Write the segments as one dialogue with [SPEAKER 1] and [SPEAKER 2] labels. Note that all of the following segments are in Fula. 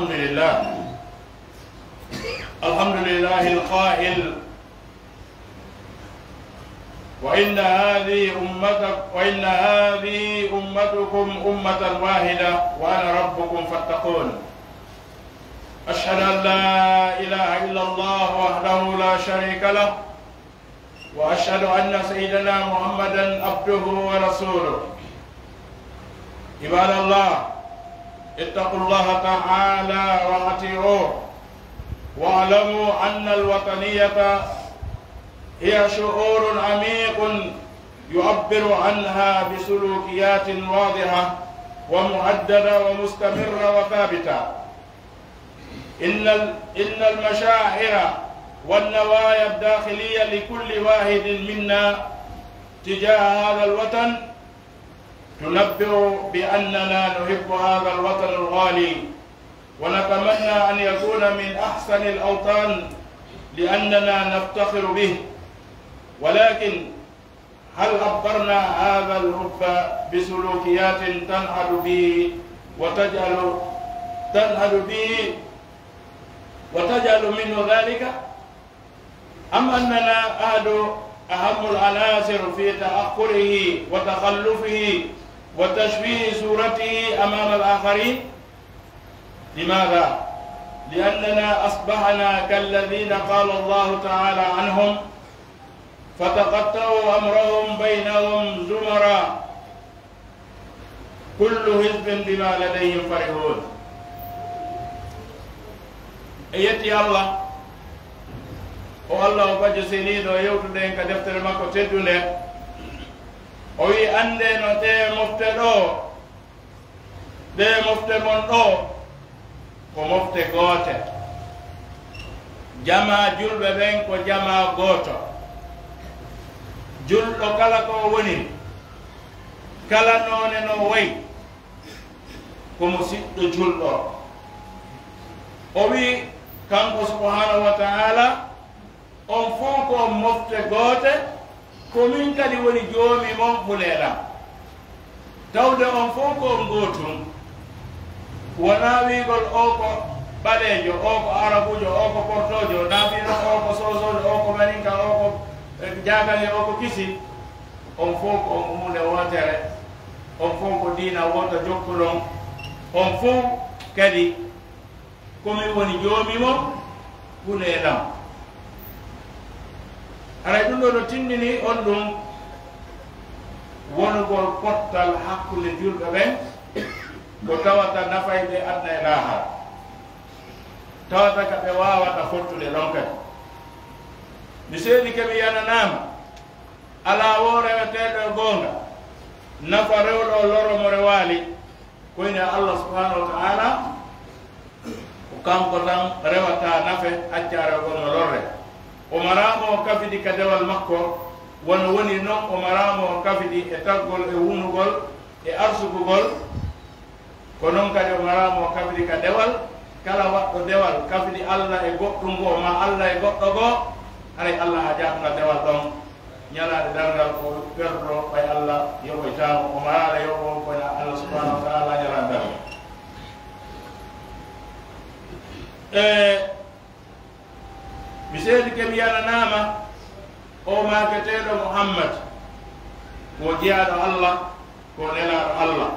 [SPEAKER 1] الحمد لله الحمد لله القائل وإن هذه أمتكم أمة واحدة وأنا ربكم فاتقون. أشهد أن لا إله إلا الله وحده لا شريك له وأشهد أن سيدنا محمدا عبده ورسوله. عباد الله اتقوا الله تعالى وأطيعوه واعلموا أن الوطنية هي شعور عميق يعبر عنها بسلوكيات واضحة ومعددة ومستمرة وثابتة. إن المشاعر والنوايا الداخلية لكل واحد منا تجاه هذا الوطن تنبئ بأننا نحب هذا الوطن الغالي ونتمنى أن يكون من أحسن الأوطان لأننا نفتخر به. ولكن هل عبرنا هذا الحب بسلوكيات تنهض به وتجعل منه ذلك، أم أننا أهم العناصر في تأخره وتخلفه وتشويه صورته أمام الآخرين؟ لماذا؟ لأننا أصبحنا كالذين قال الله تعالى عنهم فتقطعوا أمرهم بينهم زمرا كل حزب بما لديهم فرحون. أيتي الله الله وبجو سينيدو يوتدين كدفتر مكو تدونه وي أندي نوتي مفتدو دي مفتمون دو ومفتي غوتي جما جلب بين كو جما غوتو julɗo kala ko woni kala noone no wayi komo siɗɗo julɗo. O wi kanko subhanahu wa ta'ala on fof ko mofte goote komin kadi woni joomi mon fuleeɗam tawde on fof ko gootum wona wiigol o ko ɓaleejo o ko arabujo o ko portojo naafino o ko sosojo o ko maninka o ko jagale o ko kisi. On fof ko hunde wotere, on fof ko diina woto jokkuɗon, on fof kadi komin woni joomimo huneɗam. aray ɗum ɗo no tindini on ɗum wonugol pottal hakkude julɓe ɓen ko tawata nafayɓe adna e lahara tawata ka ɓe wawata fottude ɗon kadi. mi seedi kemi yananama ala wo reweteɗo e gonga nafa rewɗo loro mo rewaali koyne Allah subhanahu wa ta'ala ko kanko tan rewata nafe accare gonno lorre. o maramo kafidi ka dewal makko wono woni noon o maramo kafidi e taggol e wunugol e arsugugol ko noon kadi o maramo kafidi ka dewal kala waɗɗo dewal kafidi Allah e goɗɗum go ma Allah e goɗɗo goo haray Allah ha jaɓna dewal ɗon ñalaade dargal ko perdo ɓay Allah yoɓoytamo o marala yoɓo kono Allah subhanahu wa ta'ala ñalade dargal. mi seedi kemi yananama o maketeɗo Muhammad ko jiyaɗo Allah ko nelaɗo Allah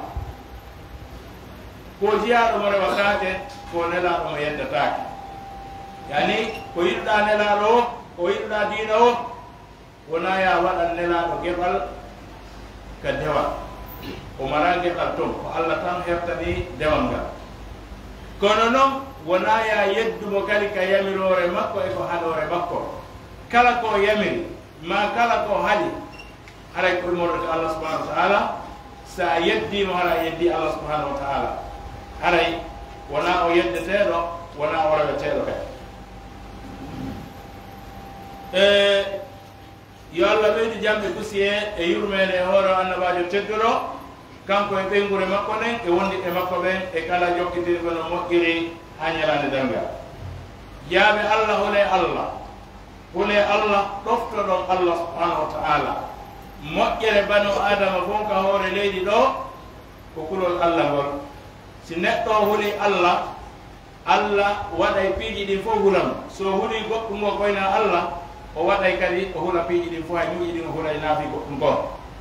[SPEAKER 1] ko jiyaɗo mo rewatake ko nelaɗo mo yeddatake. yani ko yiɗɗa nelaɗo o ko yiɗɗa diina o wona ya waɗan nelaɗo geɓal ka dewal o mara geɓal toon ko Allah tan hertani dewal ngal. kono noon wona ya yeddumo kadi ka yamirore makko e ko haɗore makko kala ko yamiri ma kala ko haɗi haray ko morote Allah subhanahu wa ta'ala. sa yeddimo hara yeddi Allah subhanahu wa ta'ala haray wona o yeddeteɗo wona o reweteɗo kadi. yo Allah ɓeydi jamɓe kusiye e yurmede e hoore annabajo tedduɗo kanko e ɓeygure makko nen e wondiɓe makko ɓen e kala jokkitirɓe no moƴƴiri ha ñalande dangal. jaaɓe Allah hule Allah ɗoftoɗon Allah subhanahu wa ta'ala moƴƴere banu adama fof ka hoore leydi ɗo ko kulol Allah ngol. si neɗɗo huli Allah Allah waɗay piiji ɗin fof hulam so huli goɗɗum ngo koyna Allah o waɗay kadi o hula piiji ɗin fof hay ñuuƴi ɗin o hulay naafi goɗɗum kon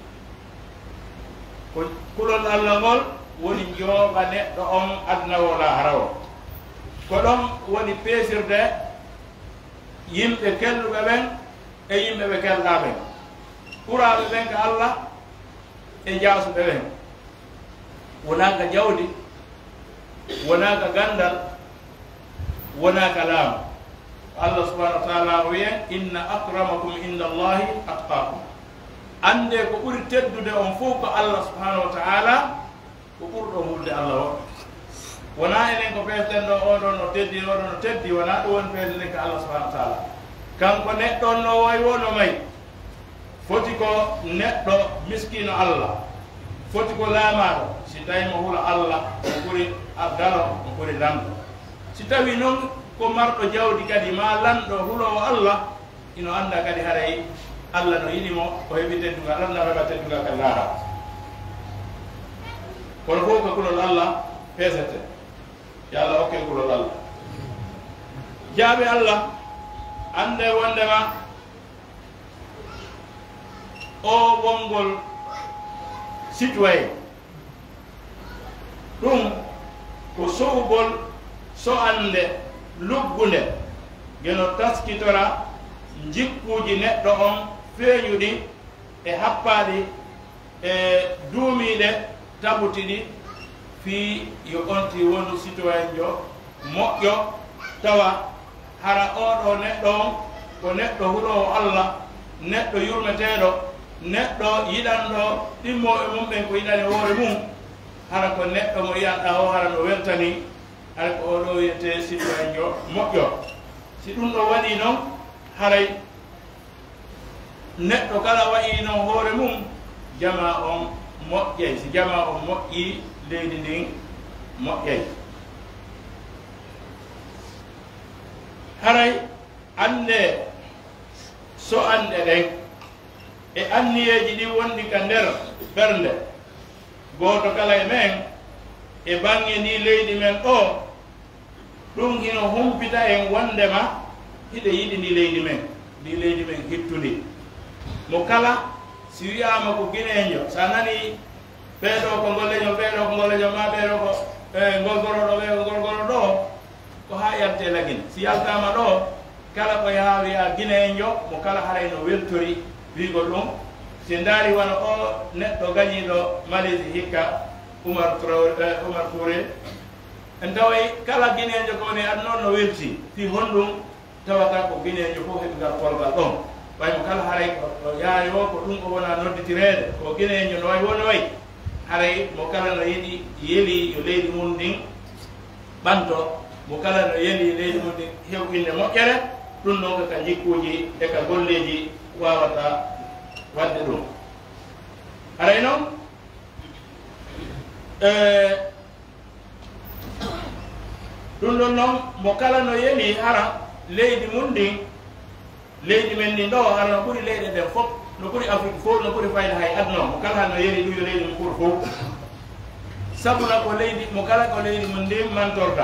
[SPEAKER 1] ko kulol Allah ngol woni jooɓa neɗɗo on aduna o lahara o ko ɗon woni peesirde yimɓe kelluɓe ɓen e yimɓe ɓe kelɗa ɓen ɓuraaɓe ɓen ko Allah e jaasuɓe ɓen wonaka jawdi wonaka gandal wonaka laamu Allah subhanahu wa taala o wiyen inna akramakum inda Allahi atqakum ande ko ɓuri teddude on fof ko Allah subhanahu wa taala ko ɓurɗo hulde Allah o wona enen ko peeten ɗo oɗo no teddi oɗo no teddi wona ɗum woni peetenen ko Allah subhanahu wa taala kanko neɗɗon no way wono may foti ko neɗɗo miskino Allah foti ko laamaɗo si tawi mo hula Allah o ɓuri abdalo o ɓuri lamɗo si tawi noon ko marɗo jawdi kadi ma lanɗo hulowo Allah ino anda kadi haray Allah no yiɗimo o heɓi teddugal Allah heɓa teddugal kadi laara kono fof ko kulol Allah peesete yo Allah hokke kulol Allah jaaɓe Allah ande wondema o wongol citoyen ɗum ko sowugol so ande luggunde geno taskitora jikkuji neɗɗo on feeñuɗi e happaɗi e duumiɗe tabutiɗi fi yo onti wonu citoyen jo moƴƴo tawa hara oɗo neɗɗo on ko neɗɗo huɗowo Allah neɗɗo yurmeteɗo neɗɗo yiɗanɗo ɗimmo e mum ɓen ko yiɗani hoore mum hara ko neɗɗo mo yiyanɗa o hara no weltani hara ko oɗo wiyete citoyen jo moƴƴo si ɗum ɗo waɗi noon haray neɗɗo kala wayi noon hoore mum jama on moƴƴay si jama on moƴƴi leydi ndin moƴƴay haray ande so ande ɗen e anniyeji ɗi wondi ka nder ɓernde gooto kala e men e bange ndi leydi men ɗo ɗum hino humpita en wondema hiɗe yiɗi ndi leydi men hittundi mo kala si wiyama ko guinejo sa nani ɓeeɗo ko golleño ɓeeɗo ko golleño ma ɓeeɗo ko golgoroɗo ɓe ko golgoro ɗo ko ha yalte lagine si yaltama ɗo kala ko yaha wiya guinejo mo kala haray no weltori wigol ɗum si ndaari wona o neɗɗo gañiɗo Malaisie hikka Oumar Touré en taway kala guinejo ko woni ad noon no welti fi honɗum tawata ko guinejo fof heɓigal kolgal ɗon way mo kala haray ko yaayo ko ɗum o wona nodditirede ko guinejo no way woni way haray mo kala no yiɗi yeeli yo leydi mum ndin ɓanto mo kala no yeeli leydi mum ndin hewɓinde moƴƴere ɗum ɗon ko ka jikkuji e ka golleji wawata wadde ɗum haray noon ɗum ɗon noon mo kala no yeeli hara leydi mum ndin leydi men ndin ɗo hara no ɓuri leyɗe ɗen fof no ɓuri Afrique fof no ɓuri fayde hay aduna mo kala no yeeli ɗum yo leydi mum ɓuri fof sabuna ko leydi mo kala ko leydi mum ndin mantorta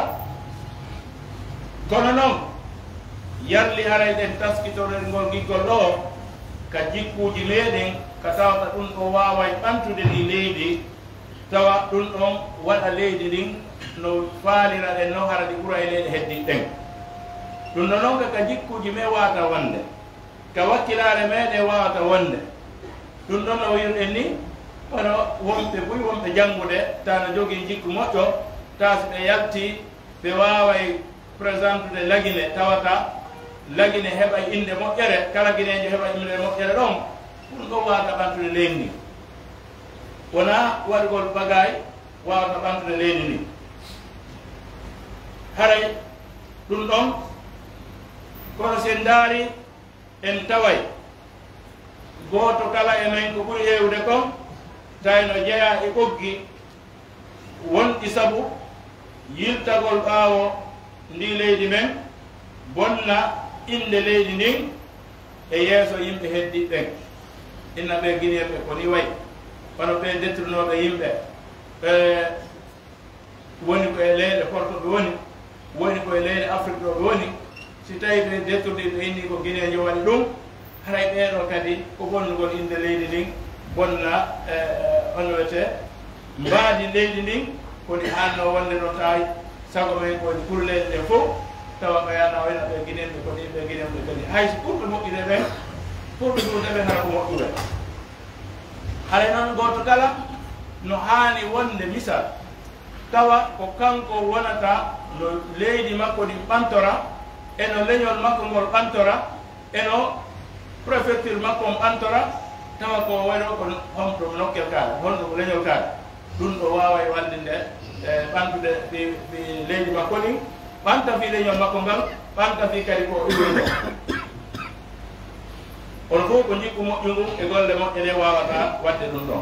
[SPEAKER 1] kono noon yarli haray ɗen taskitorel ngol giggol ɗo ka jikkuji meɗen ka tawata ɗum ɗo waway ɓantude ndi leydi tawa ɗum ɗon waɗa leydi ndin no faalira ɗen noon hara ɗi ɓura e leyɗe heddi ɗen ɗum ɗo noon ka jikkuji me wawata wonde ka wakkilare meɗen wawata wonde ɗum ɗon no wirɗen ni kono wonɓe ɓuuri wonɓe janngude ta no jogii jikku moƴƴo ta so ɓe yalti ɓe waway présentude lagine tawata lagine heɓa inde moƴƴere kala guinejo heɓa inde moƴƴere ɗon ɗum ɗon wawata ɓantude leydi ndi wona waɗgol bagay wawata ɓantude leydi ndi haray ɗum ɗon kono sen ndaari en taway gooto kala e men ko ɓuri heewde kon tawi no jeeya e ɓoggi wonɗi sabu yiltagol ɓaawo ndi leydi men bonna inde leydi ndin e yeeso yimɓe heddiɓɓen inna ɓe guineɓe ko ni way kono ɓe dettunoɓe yimɓe woni ko e leyɗe porto ɓe woni woni koye leydi Afrique ɗo ɓe woni si tawi ɓe dettorɗiɓe inni ko guinejo waɗi ɗum haray ɓeeɗo kadi ko bonnugol inde leydi ndin bonna hono wiyete mbaadi leydi ndin kodi hanno wonde no tawi sago men kodi pour leydi ɗen fof tawa ɓayana wayno ɓe guinenɓe kodi ɓe guinenɓe kadi hayso pour ɓe moƴƴude ɓen pour ɓe ɗuuɗe ɓen hara ko moƴƴuɓe haray noon goto kala no haani wonde misal tawa ko kanko wonata no leydi makko ɗin ɓantora eno leñol makko ngol ɓantora eno préfecture makko on ɓantora tawa ko waɗo ko homɗum nokkel kaare honɗo ko leñol kaare ɗum ɗo wawa e waldinde ɓantude fi leydi makko ɗin ɓanta fi leñol makko ngal ɓanta fi kadi ko iwoyno on fof ko jikku moƴƴu ngu e golle moƴƴe ɗe wawata wadde ɗum ɗon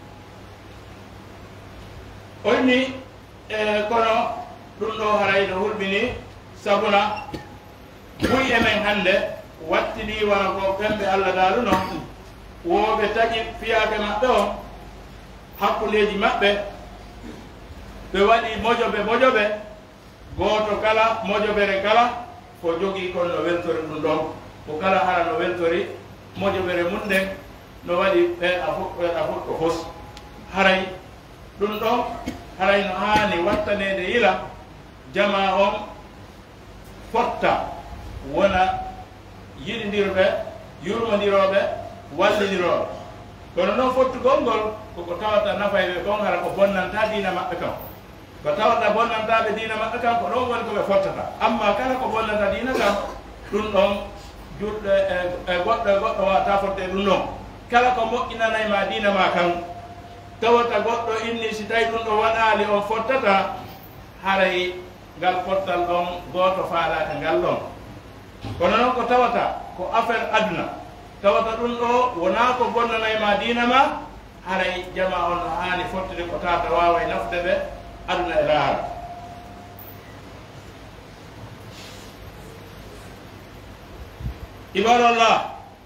[SPEAKER 1] onni kono ɗum ɗo haray no hulɓini sabuna buy emen hannde wattini wona ko ɓemɓe Allah daalu noon woɓe taƴi fiyake maɓɓe o hakkuleji maɓɓe ɓe waɗi mojoɓe goto kala mojoɓere kala ko jogii kon no weltori ɗum ɗon ko kala hara no weltori mojoɓere mum nden no waɗi ɓe a fuɗɗo fos haray ɗum ɗon haray no haani wattanede yila jama on fotta wona yiɗidirɓe yurmodiroɓe walliniroɓe kono noon fottugol ngol koko tawata nafayɓe kon hara ko bonnanta diina maɓɓe kam ko tawata bonnantaɓe diina maɓɓe kam ko ɗon woni koɓe fottata amma kala ko bonnata diina kam ɗum ɗon juɗɗo e goɗɗo wawata fotte ɗum ɗon kala ko moƴƴinanayma diina ma kan tawata goɗɗo inni si tawi ɗum ɗo waɗali on fottata haray ngal fottal ɗon goto faalaka ngal ɗon kono noon ko tawata ko affaire aduna tawata ɗum ɗo wona ko bonnanayma diina ma haray jama on no haani fottude ko tata wawa e nafde ɓe aduna e laara ibadallah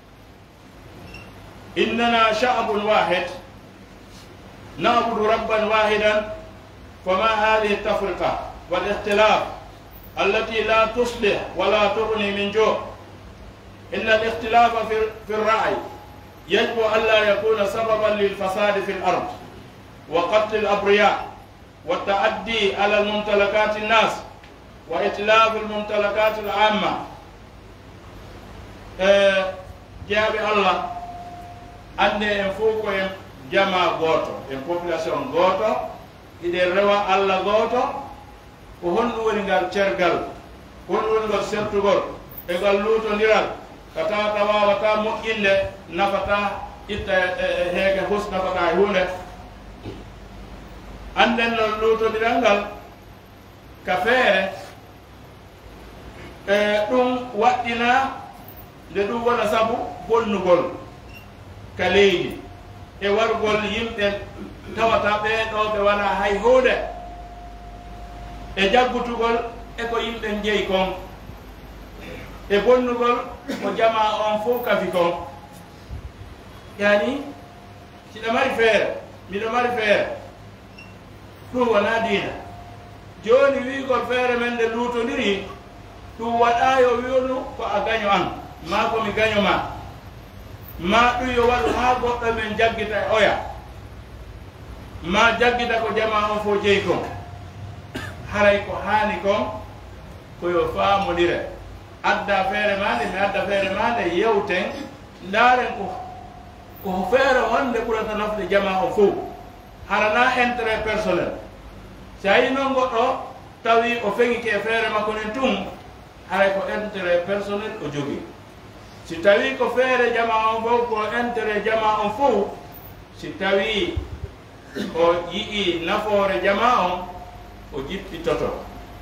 [SPEAKER 1] innana sha'bun wahid na'budu rabban wahidan fama hadhihi التفرقة والاختلاف التي لا تصلح ولا تغني من جوع إن الاختلاف في الرأي يجب ألا يكون سببا للفساد في الأرض وقتل الأبرياء والتعدي على الممتلكات الناس وإتلاف الممتلكات العامة جاب الله أن ينفوك جمع غوتو population غوتو إذا روى الله غوتو وهن ونقال ترقل هن ونقال سرطغل إقال لوتو نيرال كتا توا وتا مؤيل نفتا إتا هيك حسن نفتا هونه anden non luto dirangal ka feere ɗum waɗɗina nde ɗum wona sabu bonnugol ka leydi e wargol yimɓe tawata ɓeɗo ɓe wona hay huude e jaggutugol e ko yimɓe jeeyi kon e bonnugol ko jama on fof kafi kon yani siɗa mari feere miɗo mari feere ɗum wona diina joni wigol feere men nde luutodiri ɗum waɗayo wiwonu ko a gaño an ma komi gaño ma ɗum yo waɗu ha goɗɗo men jaggita e oya ma jaggita ko jama on fo jeeyi kon haray ko haani kon koyo faamodire adda feere mande mi adda feere mande yewten ndaaren ko feere wonde ɓurata nafde jama on fof harana intérêt personnel so yi noon goɗɗo tawi o feŋike feere makko nen tun haray ko intérêt personnel o jogii si tawi ko feere jama on fof ko intérêt jama on fof si tawi o yii nafoore jama on o jippitoto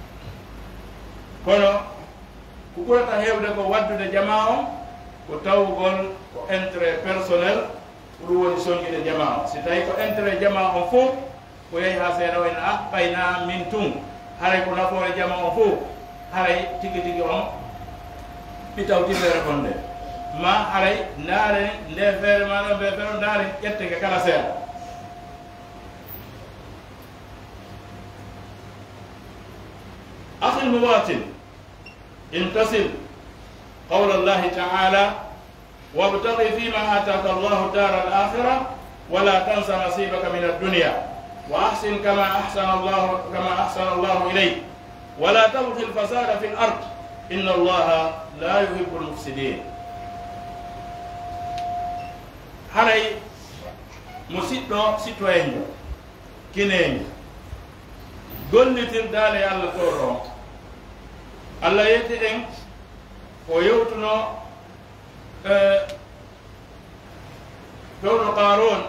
[SPEAKER 1] kono ko ɓurata heewde ko waddude jama on ko tawgol ko intérêt personnel ɗum woni soñƴude jama on si tawi ko intérêt jama on fof ko yehi ha seeɗa wayno a ɓayna min tun haray ko nafoore jama on fof haray tigi tigi on ɓitawti feere kon nde ma haray ndaare nde feere maɗa mbe feere ndaare ƴetteke kala seeɗa akhi المواطن امتثل قول الله تعالى وابتغ فيما آتاك الله الدار الآخرة ولا تنس نصيبك من الدنيا وأحسن كما أحسن الله إليك ولا تبغ الفساد في الأرض إن الله لا يحب المفسدين. هاي مسيطة سيطوين كنين قل تردالي على طورهم الله يتئن ويوتنو دون قارون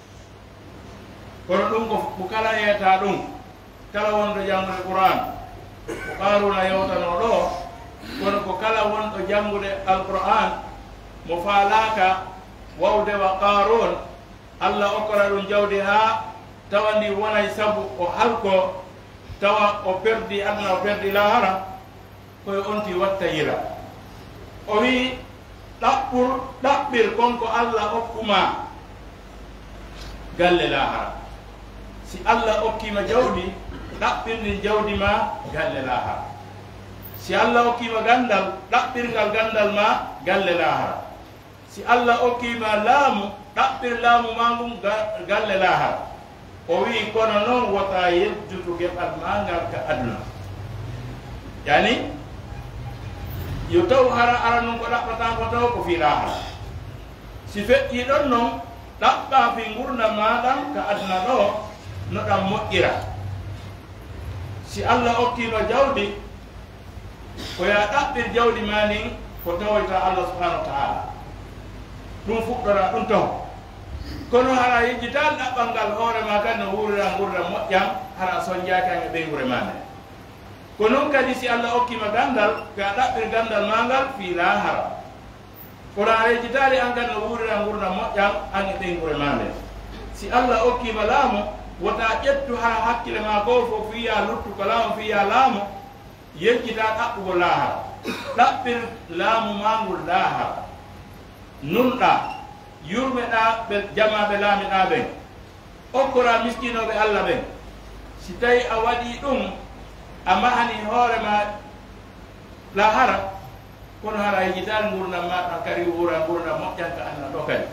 [SPEAKER 1] kono ɗum ko kala yeyata ɗum kala wonɗo janngude Qur'an ko Qaruna yewtano ɗo kono ko kala wonɗo janngude Al-Qur'an mo faalaka wawde wa Qarun Allah okkora ɗum jawdi ha tawa ndi wonay sabu o halko tawa o perdi aduna o perdi lahara koye onti watta yira o wi ɗaɓɓir konko Allah okkuma galle lahara si Allah okkima jawdi ɗaɓɓirɗin jawdi ma galle lahara si Allah okkima gandal ɗaɓɓirgal gandal ma galle lahara si Allah okkima laamu ɗaɓɓir laamu ma ngum galle lahara o wi kono noon wota yejjutu geɓal ma ngal ka aduna yani yo taw hara ara nun ko ɗaɓɓata ko taw ko fi lahara si feƴƴi ɗon noon ɗaɓɓa fi gurdam maɗam ka aduna ɗo no ɗam moƴƴira si Allah okkima jawdi ko ya ɗaɓɓir jawdi ma nin ko tawoyta Allah subhanahu wa ta'ala ɗum fuɗɗora ɗum taw kono hara yejjital ɗaɓɓal ngal hoore ma kadi no wurira gurdam moƴƴam hara soñjakanga ɓeygure ma nde ko noon kadi si Allah okkima gandal ko ya ɗaɓɓir gandal ma ngal fi lahara kono a yejjitali an kadi no wurira gurdam moƴƴam an e ɓeygure ma nde si Allah okkima laamu wota ƴettu ha hakkille ma ko fof fiya luttu ko laamu fiya laamu yejjita ɗaɓɓugo lahara ɗaɓɓir laamu ma ngol lahara nunɗa yurmeɗa ɓe jamaɓe laamiɗa ɓen okkora miskinoɓe Allah ɓen si tawi a waɗi ɗum a mahani hoorema lahara kono hara yejjitani gurdam maɗa kadi wura gurdam moƴƴanka Allah ɗo kadi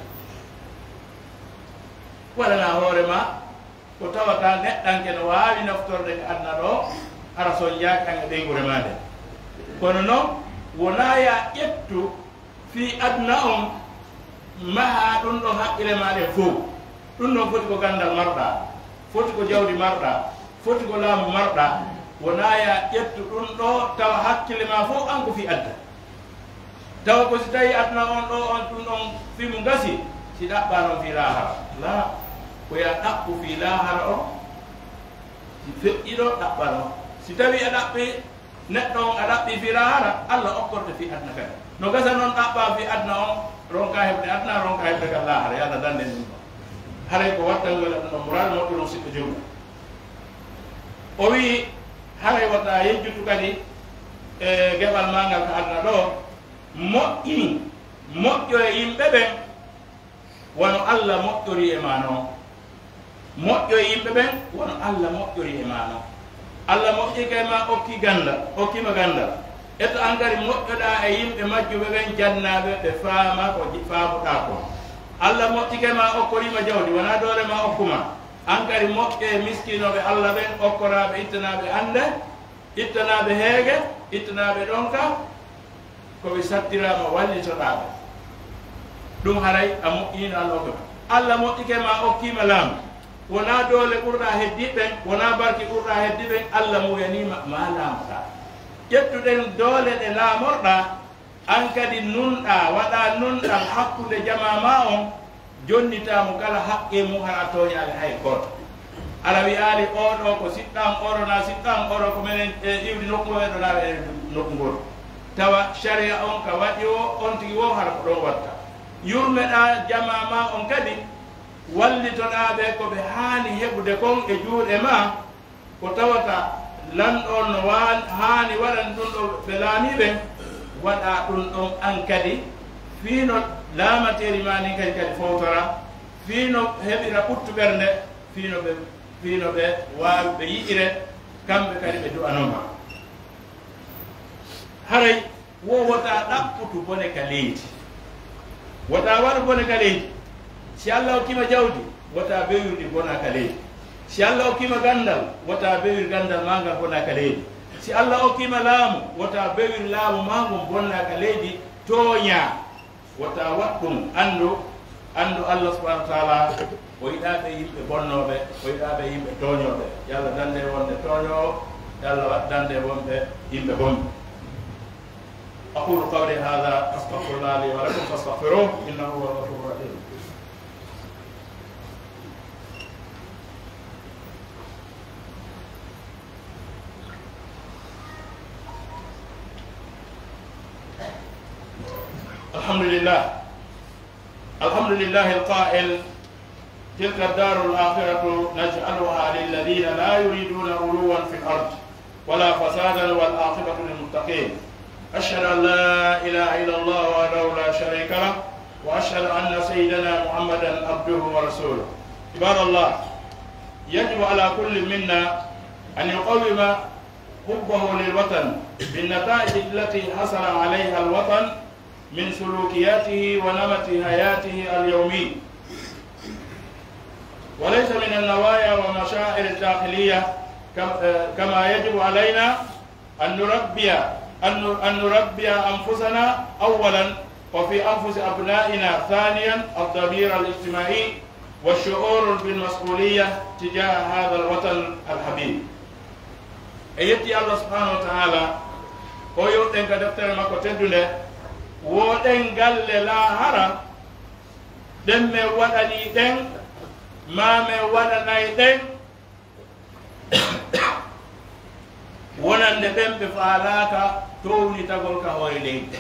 [SPEAKER 1] waɗana hoorema ko tawata neɗɗanke no waawi naftorde ko aduna ɗo hara son jaakanga ɓeygure ma nde kono noon wona ya ƴettu fi aduna on maha ɗum ɗon haqqille maɗen fof ɗum ɗon foti ko gandal marɗa foti ko jawdi marɗa foti ko laamu marɗa wona ya ƴettu ɗum ɗo tawa hakkille ma fof an ko fi adda tawa ko si tawi aduna on ɗo on ɗum ɗon fimu gasi si ɗaɓɓa noon fi lahara la ko ya ɗaɓɓu fi lahara o si feƴƴiɗo ɗaɓɓa ɗo si tawi a ɗaɓɓi neɗɗo on a ɗaɓɓi fi lahara Allah okkorte fi aduna kadi no gasa noon ɗaɓɓa fi aduna on ronka heɓde aduna ronka heɓde ka lahara yalla dande ɗum ɗo haray ko wattangol aduna murade moƴƴo noon siɗɗo jewɗa o wi haray wata yejjutu kadi e geɓal ma ngal ka aduna ɗo moƴƴo e yimɓe ɓen wono Allah moƴƴori e ma noon moƴƴo e yimɓe ɓen wono Allah moƴƴori e ma noon Allah moƴƴi kay ma okki gandal okkima gandal etto an kadi moƴƴoɗa e yimɓe majjuɓe ɓen jannaɓe ɓe faama ko faamuɗa ko Allah moƴƴi kay ma okkorima jawdi wona doole ma okkuma an kadi moƴƴo e miskinoɓe Allah ɓen okkoraɓe ittanaɓe ande ittanaɓe heege ittanaɓe ɗonka koɓe sattirama wallitoɗaɓe ɗum haray a moƴƴino Allah okkima Allah moƴƴi kay ma okkima laamu wona doole ɓurɗa heddiɓen wona barki ɓurɗa heddiɓen Allah muyanima ma laamoɗa ƴettuɗen doole ɗe laamorɗa an kadi nunɗa waɗa nunɗal hakkude jama ma on jonnitamo kala haqqe mum hara toñade hay goto ala wiyali oɗo ko siɗɗam oɗo na siɗɗam oɗo ko minen iwdi nokku meɗo naɓe e nokku ngol tawa sharia on ka waɗi o on tigi wo hara ko ɗon watta yurmeɗa jama ma on kadi wallitoɗaɓe koɓe haani heɓude kon e juuɗe ma ko tawata lanɗon no haani waɗan ɗum ɗo ɓe laamiɓe waɗa ɗum ɗon an kadi fiino laamateri ma ni kadi fowtora fiino heɓira ɓuttu ɓernde fiino ɓe waawi ɓe yi'ire kamɓe kadi ɓe du'anoma haray wo wota ɗapputu bone ka leydi wota waɗa bone ka leydi si Allah hokkima jawdi wota bewirdi bona ka leydi si Allah hokkima gandal wota bewir gandal magal bona ka leydi si Allah hokkima laamu wota bewir laamu magum bonna ka leydi tooña wota waɗɗum andu Allah subhanahu wa taala o yiɗaɓe yimɓe bonnoɓe o yiɗaɓe yimɓe tooñoɓe yalla dande wonde tooñowo yalla dande wonɓe yimɓe bonɓe أقول قولي هذا أستغفر الله لي ولكم فاستغفروه إنه هو الغفور الرحيم الحمد لله القائل تلك الدار الآخرة نجعلها للذين لا يريدون علوا في الأرض ولا فسادا والعاقبة للمتقين أشهد أن لا إله إلا الله وحده لا شريك له وأشهد أن سيدنا محمدا عبده ورسوله عباد الله يجب على كل منا أن يقوم حبه للوطن بالنتائج التي حصل عليها الوطن من سلوكياته ونمط حياته اليومي وليس من النوايا والمشاعر الداخلية كما يجب علينا أن نربي أنفسنا أولا وفي أنفس أبنائنا ثانيا الضمير الاجتماعي والشعور بالمسؤولية تجاه هذا الوطن الحبيب أيتي الله سبحانه وتعالى ويؤتن كدفتر ما كتدنا وودن قال لا هرا دم ودني دن ما ودني دن wonande ɓemɓe faalaka towni tagol ka hoore leydi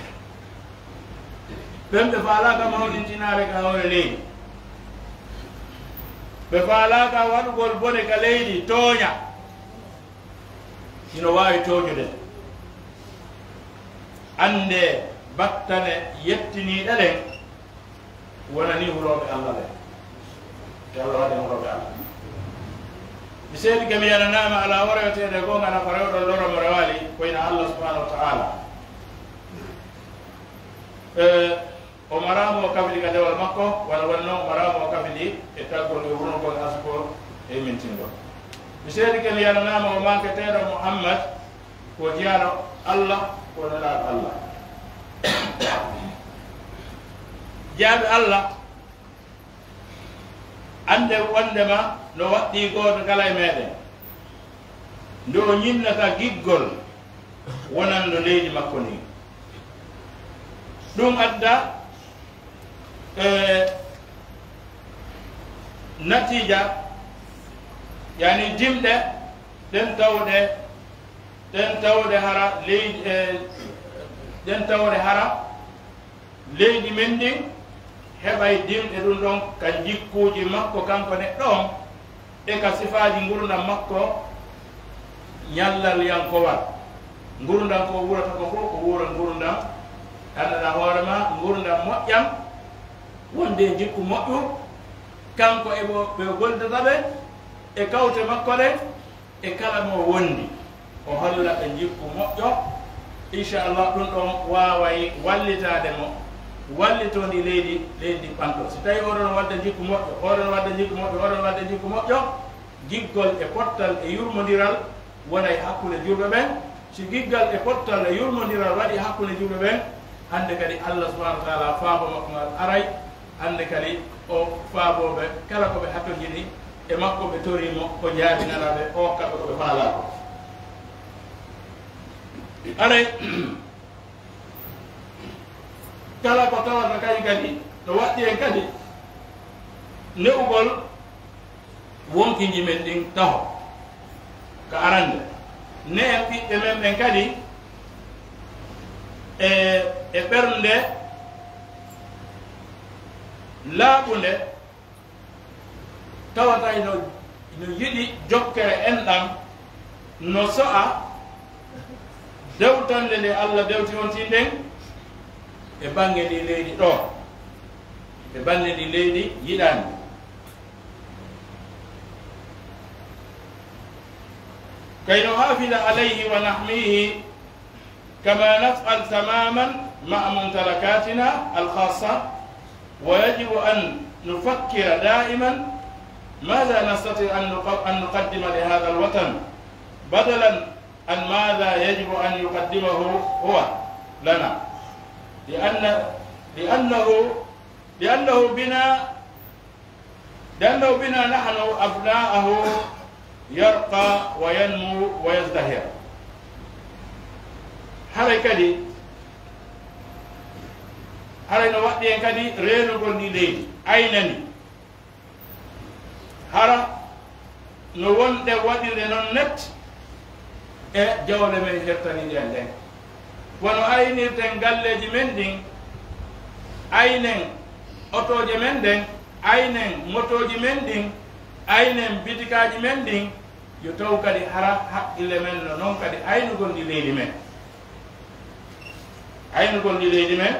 [SPEAKER 1] ɓemɓe faalaka mawɗintinare ka hoore leydi ɓe faalaka waɗugol bone ka leydi tooña ino wawi toñude ande battane yettiniɗe ɗen wonani huroɓe Allah ɓe te Allah waɗi huroɓe Allah mi seedi kemi yananama ala worewetede gongana ko rewɗo loro mo rewali koyna Allah subhanahu wa ta'ala o maramo o kafili ka dewal makko walla wonno o maramo o kafili e taggol e wurnogol asko e mintingol mi seedi kemi yananama o manqueteɗo Muhammad ko jiyaɗo Allah ko nelaɗo Allah jaaɓe Allah ande wondema no waɗɗi goto kala e meɗen nde o ñinnata giggol wonanno leydi makko ni ɗum adda natija yani dimɗe ɗen tawɗe hara leydi ɗen tawɗe hara leydi men ndin heɓay dimɗe ɗum ɗon ka jikkuji makko kanko neɗɗo on e ka sifaji gurdam makko ñallal yankowal gurdam ko wurata ko fof ko wura gurdam ganduɗa hoorema gurdam moƴƴam wonde jikku moƴƴu kanko eɓo ɓe goldataɓe e kawte makko ɗe e kala mo wondi o hollata jikku moƴƴo inchallah ɗum ɗon waway wallitade mo wallitodi leydi ɓanto si tawi oɗon wadda jikku moƴƴo oɗon wadda jikku moƴƴo oɗon wadda jikku moƴƴo giggol e pottal e yurmodiral wonay hakkude julɓe ɓen si giggal e pottal e yurmodiral waɗi hakkude julɓe ɓen hande kadi Allah subhanahu wa taala faabo makko ngal aray hande kadi o faaboɓe kala koɓe hattojini e makko ɓe torimo ko jaabinanaɓe o kaɓe koɓe faalako aray kala ko tawata kadi kadi no waɗɗi en kadi ne'ugol wonkiji men ɗin taho ko arande ne en ɓiɓɓe men ɓen kadi e ɓernde laaɓunde tawata no yiɗi jokkere enɗam no so'a dewtande nde Allah dewti wonti nden e bange ndi leydi ɗo e bange ndi leydi yiɗani kayno hafida alayhi wa nahmihi كما نفعل تماما مع ممتلكاتنا الخاصة. ويجب أن نفكر دائما ماذا نستطيع أن نقدم لهذا الوطن بدلا عن ماذا يجب أن يقدمه هو لنا، لأنه بنا نحن أبناءه يرقى وينمو ويزدهر. haray kadi haray no waɗɗi en kadi renugol ndi leydi aynani hara no wonɗe waɗirde noon net e jawle men hertanidi en nden wono aynirten galleji men ɗin, aynen otoje men ɗen, aynen motoji men ɗin, aynen bitikaji men ɗin, yo taw kadi hara haqqille men no noon kadi aynugol ndi leydi men, aynugol ndi leydi men.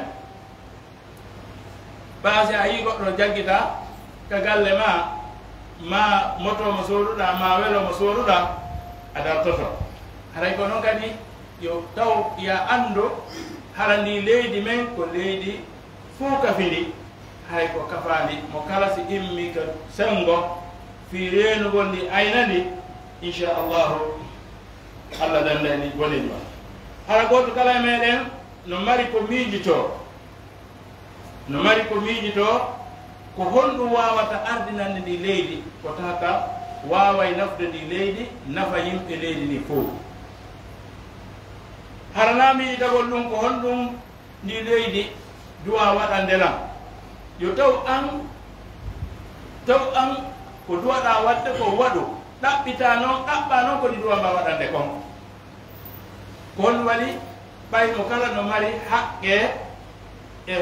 [SPEAKER 1] ɓaasi a yi goɗɗo jaggita ka galle ma moto mo sooruɗa ma welo mo sooruɗa a dartoto. haray ko noon kadi yo taw ya andu hara ndi leydi men ko leydi fuu kafindi, haray ko kafandi mo kala si immi ko sengo fi renugol ndi aynandi inchallahu allah dandani bonidi ma. hara goto kala e meɗen no mari ko miijito ko honɗum wawata ardinande ndi leydi ko taka waway nafde ndi leydi nafa yimɓe leydi ndi fof. harana miijitagol ɗum ko honɗum ndi leydi duwa waɗandelam, yo taw an ko duwaɗa wadde ko waɗu ɗaɓɓita noon ɗaɓɓa noon ko ɗi duwa mba waɗande kon. ko honɗum waɗi ɓayno kala no mari haqqe e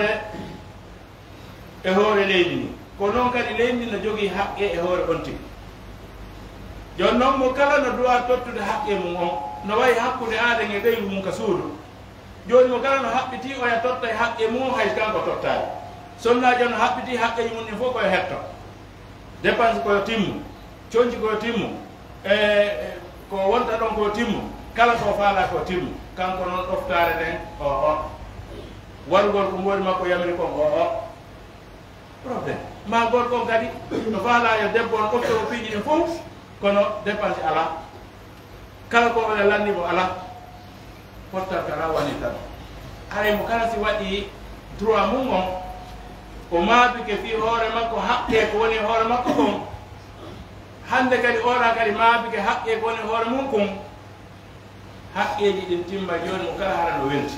[SPEAKER 1] hoore leydi ndi, ko noon kadi leydi no jogii haqqe e hoore on tigi. jooni noon mo kala no duwa tottude haqqe mum on no wayi hakkude aaden e ɓeyru mum ka suudu. jooni mo kala no haɓɓiti oya totta e haqqe mum hay kanko tottaani. sonnaji no haɓɓiti haqqe mum ɗin fof koye hetto, dépense koyo timmu, coñci koyo timmu, ko wonta ɗon koyo timmu, kala ko faala ko timmu. kanko noon ɗoftaare nden warugol ko mboori makko yamri kon probléme ma gol kon kadi no faala yo debbo on ɓofto piiji ɗin fof kono dépense ala, kala ko ole landimo ala, pottal ka rawani tan. haray mo kala si waɗi droit mum on o maabike fi hoore makko haqqe ko woni hoore makko kon, hande kadi oɗa kadi maabike haqqe ko woni hoore mum kon, haqqeji ɗin timma joni mo kala hara no welti.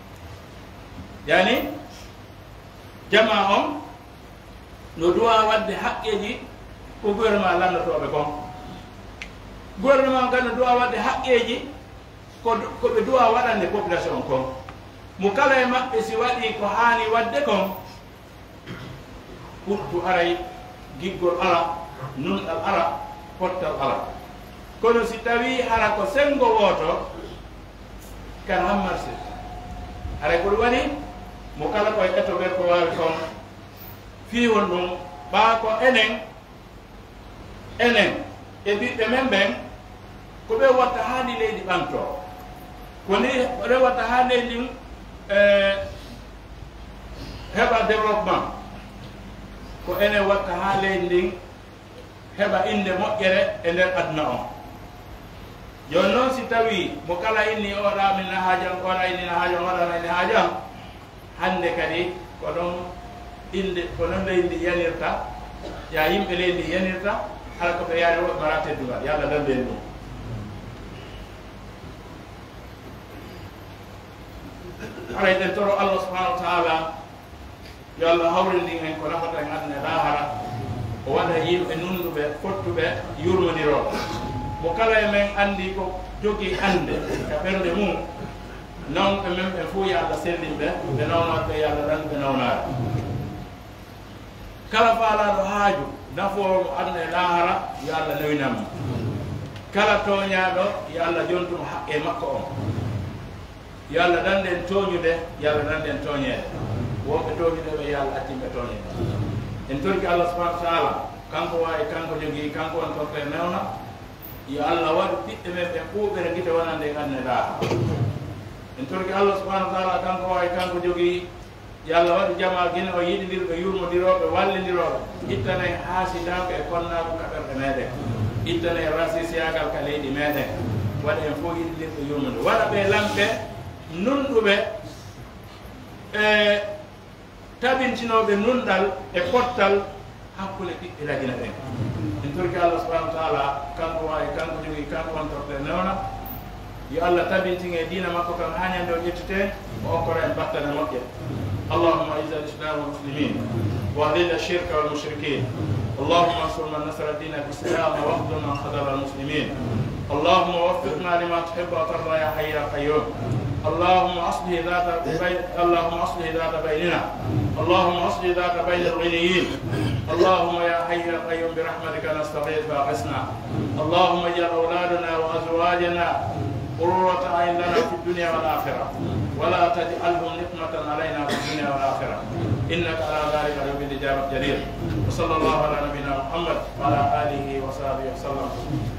[SPEAKER 1] yani jama on no duwa wadde haqqeji ko gouvernement lannotoɓe kon, gouvernement kan no duwa wadde haqqeji ko ɓe duwa waɗande population kon. mo kala e maɓɓe si waɗi ko haani wadde kon, ɓurtu aray giggol ala, nunɗal ala, pottal ala. kono si tawi hara ko sengo woto kan hammarse, haray ko ɗum waɗi mo kala koye etoɓe ko wawi kon fi won ɗum ɓa ko enen e ɓiɓɓe men ɓen ko ɓe watta haani leydi ɓanto, ko ni ɓe watta ha leydi heɓa développement, ko enen watta ha leydi ndin heɓa inde moƴƴere e nder aduna on. joni noon si tawi mo kala inni oɗa min na haajam, oɗa inni na haajam, oɗa inni haajam, hande kadi ko ɗon inde ko noon leydi ndi yanirta, ya yimɓe leydi ndi yanirta, hala ko ɓe yaari woɓe mara teddugal, yo Allah dande en ɗum. haray ɗen toro Allah subhanahu wa taala yo Allah hawrindi en ko nafata en aduna lahara, o waɗa yimɓe nunduɓe fottuɓe yurmodiroɓe. mo kala e men andi ko jogii ande ka ɓernde mum, nawɓe men ɓe fuu yo Allah sellinɓe, ɓe nawnoɓe yo Allah ɗan ɓe nawnaare. kala faalaɗo haaju nafoomo aduna e lahara yo Allah newinanmo, kala tooñaaɗo yo Allah jontumo haqqe makko on, yo Allah ɗanɗen tooñude, yo Allah ɗanɗen tooñeede, wonɓe tooñudeɓe yo Allah accimɓe tooñeede. en torki Allah subahanahu wa taala, kanko wawi, kanko jogii, kanko won torto e newna, yo Allah waɗu ɓiɓɓe men ɓe ɓuuɓere gite wonande e aduna e lahara. en torki Allah subhanahu wa ta'ala kanko way kanko jogi yalla waɗi jama gene o yiɗidirɓe yurmodiroɓe wallidiroɓe ittane haasidaɓe e konnaɓe kaɓerɗe meɗen ittane rasisiyagal ka leydi meɗen waɗa en fof yiɗidirɓe yurmode waɗa ɓe lamɓe nunɗuɓe e tabintinoɓe nunɗal e pottal hakkude ɓiɓɓe lagina ɓen en torki Allah subhanahu wa ta'ala kanko wawi kanko jogi kanko wontorɗe newna yo Allah tabintin e dina makko kam hañande o ƴettete o okkora en battane moƴƴe اللهم اعز الاسلام والمسلمين واذل الشرك والمشركين اللهم انصر من نصر الدين بالاسلام واخذل من خذل المسلمين اللهم وفقنا لما تحب وترضى يا حي يا قيوم اللهم اصلح ذات بيننا اللهم اصلح ذات بين الغنيين اللهم يا حي يا قيوم برحمتك نستغيث فاغثنا اللهم اجعل اولادنا وازواجنا قرة عين لنا في الدنيا والآخرة ولا تجعلهم نقمة علينا في الدنيا والآخرة إنك على ذلك بالإجابة جدير وصلى الله على نبينا محمد وعلى آله وصحبه وسلم